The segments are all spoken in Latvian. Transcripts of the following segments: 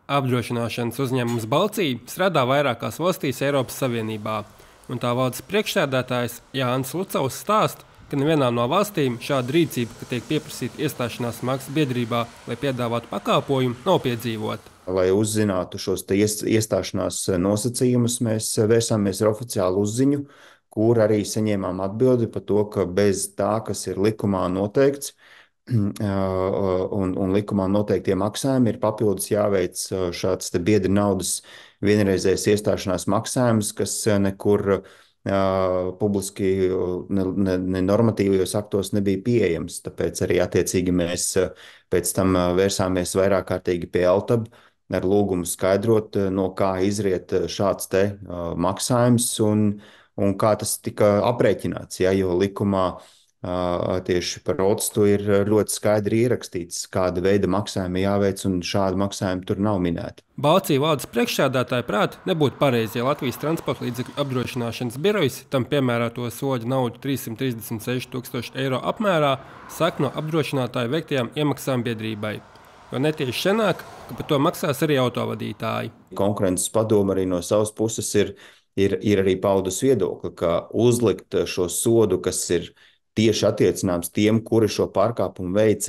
Apdrošināšanas uzņēmums Balcija strādā vairākās valstīs Eiropas Savienībā, un tā valdes priekšsēdētājs Jānis Lucavs stāsta, ka nevienā no valstīm šāda rīcība, ka tiek pieprasīta iestāšanās maksa biedrībā, lai piedāvātu pakalpojumu, nav piedzīvota. Lai uzzinātu šos iestāšanās nosacījumus, mēs vērsāmies ar oficiālu uzziņu, kur arī saņēmām atbildi par to, ka bez tā, kas ir likumā noteikts, un likumā noteiktie maksājumi, ir papildus jāveic šāds biedra naudas vienreizējs iestāšanās maksājums, kas nekur publiski ne normatīvajos aktos nebija pieejams. Tāpēc arī attiecīgi mēs pēc tam vērsāmies vairāk kārtīgi pie LTAB ar lūgumu skaidrot, no kā izriet šāds maksājums un kā tas tika aprēķināts, jo likumā tieši par OCTU ir ļoti skaidri ierakstīts, kāda veida maksājumi jāveic, un šāda maksājuma tur nav minēta. Balcija valdes priekšsēdētāja prāt nebūtu pareizi, ja Latvijas transporta līdzekļu apdrošināšanas birojas tam piemēroto soda naudu 336 000 eiro apmērā sāk no apdrošinātāja veiktajām iemaksām biedrībai. Jo netieši senāk, ka par to maksās arī autovadītāji. Konkurences padome arī no savas puses ir arī paudus viedokli, ka uzlikt šo sodu, kas ir tieši attiecināms tiem, kuri šo pārkāpumu veica,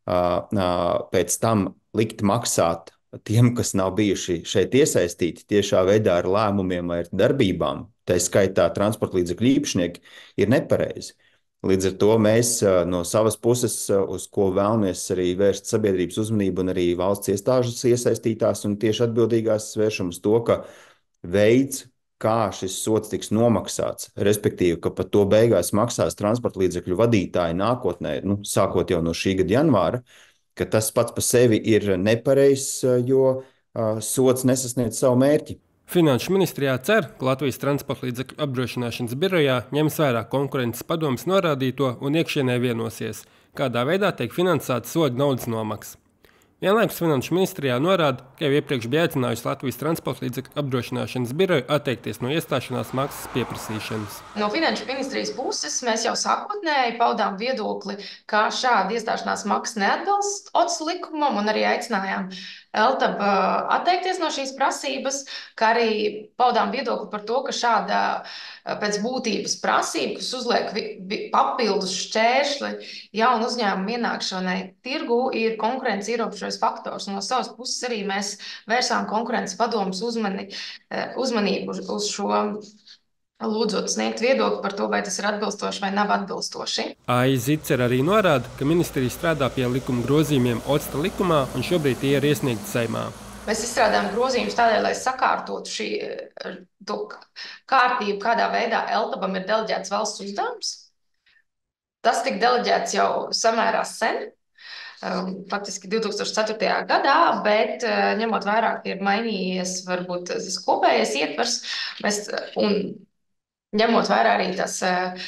pēc tam likt maksāt tiem, kas nav bijuši šeit iesaistīti tiešā veidā ar lēmumiem vai ar darbībām, tā skaitā transporta līdzekļu īpašnieki, ir nepareizi. Līdz ar to mēs no savas puses, uz ko vēlamies arī vērst sabiedrības uzmanību un arī valsts iestāžas iesaistītās un tieši atbildīgās, vēršam uz to, ka veids, kā šis sods tiks nomaksāts, respektīvi, ka par to beigās maksās transporta līdzekļu vadītāji nākotnē, sākot jau no šī gada janvāra, ka tas pats par sevi ir nepareizs, jo sods nesasniedz savu mērķi. Finanšu ministrijā cer, ka Latvijas transporta līdzekļu apdrošināšanas birojā ņems vērā konkurences padomes norādīto un iekšienē vienosies, kādā veidā tiek finansēta soda naudas nomaksa. Vienlaikus Finanšu ministrijā norāda, ka jau iepriekš bija aicinājusi Latvijas transporta līdzekļu apdrošināšanas biroju atteikties no iestāšanās maksas pieprasīšanas. No Finanšu ministrijas puses mēs jau sākotnēji paudām viedokli, ka šāda iestāšanās maksa neatbilst OCTU likumam, un arī aicinājām LTAB atteikties no šīs prasības, kā arī paudām viedokli par to, ka šāda pēc būtības prasība, kas uzliek papildus šķēršli jaunu uzņēmumu ienākšanai tirgu, ir konkurences ierobežojošs faktors. No savas puses arī mēs vērsām konkurences padomes uzmanību uz šo, lūdzot sniegt viedokli par to, vai tas ir atbilstoši vai nav atbilstoši. Zicer arī norāda, ka ministrija strādā pie likuma grozījumiem OCTU likumā, un šobrīd tie ir iesniegti Saeimā. Mēs izstrādājam grozījumus tādēļ, lai sakārtotu to kārtību, kādā veidā LTABam ir deleģēts valsts uzdevums. Tas tika deleģēts jau samērā sen, faktiski 2004. gadā, bet ņemot vērā, ka ir mainījies varbūt tas kopējais ietvers, un ņemot vērā arī tas,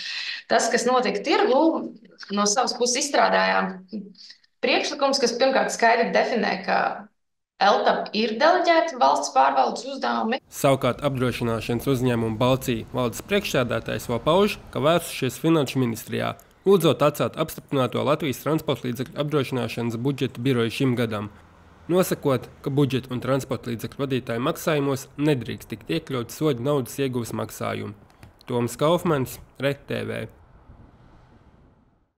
kas notika tirgu, no savas puses izstrādājām priekšlikums, kas pirmkārt skaidri definē, ka LTAB ir deleģēti valsts pārvaldes uzdevumi. Savukārt apdrošināšanas uzņēmuma Balcija valdes priekšsēdētājs vēl pauž, ka vērsušies Finanšu ministrijā, lūdzot atcelt apstiprināto Latvijas transporta līdzekļu apdrošināšanas budžeta biroju šim gadam, nosakot, ka budžeta un transporta līdzekļu vadītāju maksājumos nedrīkst tikt iekļauti soda naudas ieguves maksājumi. Toms Kaufmans, RTV.